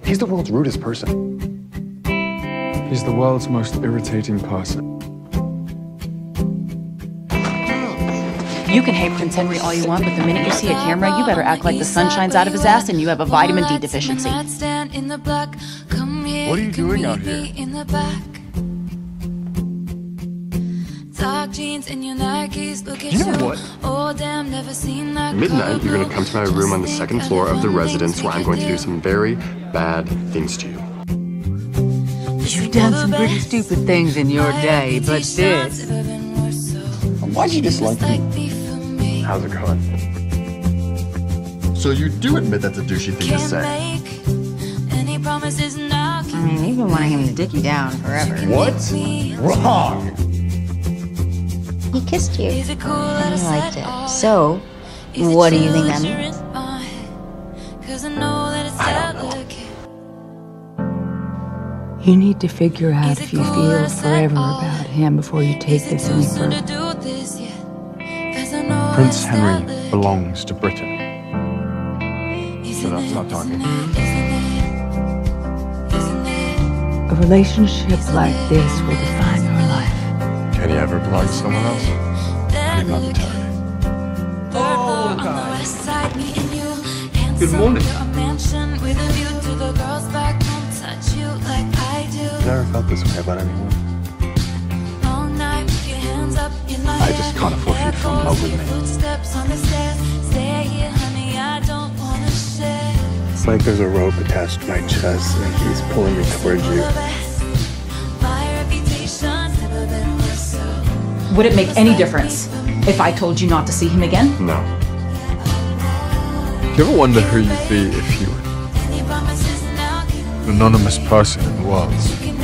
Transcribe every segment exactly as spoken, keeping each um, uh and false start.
He's the world's rudest person. He's the world's most irritating person. You can hate Prince Henry all you want, but the minute you see a camera, you better act like the sun shines out of his ass and you have a vitamin D deficiency. What are you doing out here? You know what? Midnight, you're gonna come to my room on the second floor of the residence where I'm going to do some very bad things to you. You've done some pretty stupid things in your day, but this... Why'd you dislike me? How's it going? So you do admit that's a douchey thing to say? I mean, you've been wanting him to dick you down forever. What? Wrong! He kissed you, and you liked it. So, what do you think that means? I don't know. You need to figure out if you feel forever about him before you take this any further. Prince Henry belongs to Britain. Shut up, stop talking. A relationship like this will define your life. Can he ever belong to someone else? Not entirely. Oh, God. Good morning. Never felt this way about anyone. I just can't afford you to fall in love with me. It's like there's a rope attached to my chest and he's pulling me towards you. Would it make any difference if I told you not to see him again? No. Do you ever wonder who you'd be if you were an anonymous person in the world?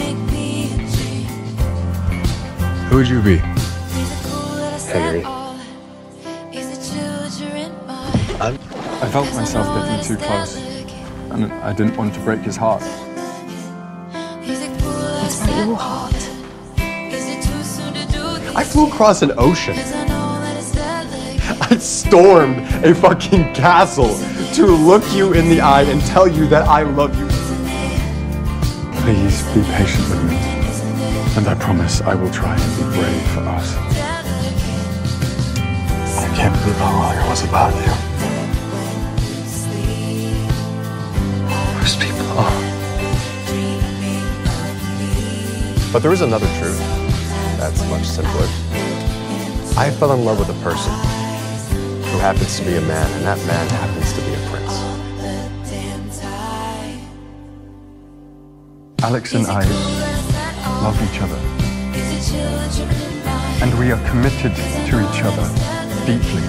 Who would you be? Henry. I, I felt myself getting too close, and I didn't want to break his heart. It's not your heart. I flew across an ocean. I stormed a fucking castle to look you in the eye and tell you that I love you. Please be patient with me, and I promise I will try and be brave for us. I can't believe how wrong I was about you. Most people are. But there is another truth that's much simpler. I fell in love with a person who happens to be a man, and that man happens to be a prince. Alex and I love each other, and we are committed to each other deeply.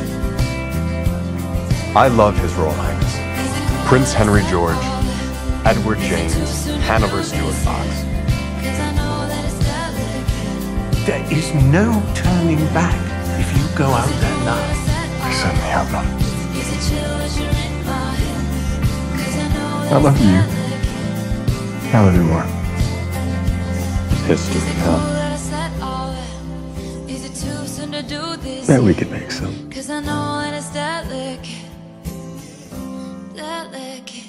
I love His Royal Highness, Prince Henry George, Edward James, Hanover Stuart Fox. There is no turning back if you go out there now. I certainly have none. I love you. I love you more. History, huh? Bet we could make some. Cause I know when it's that lick, that lick.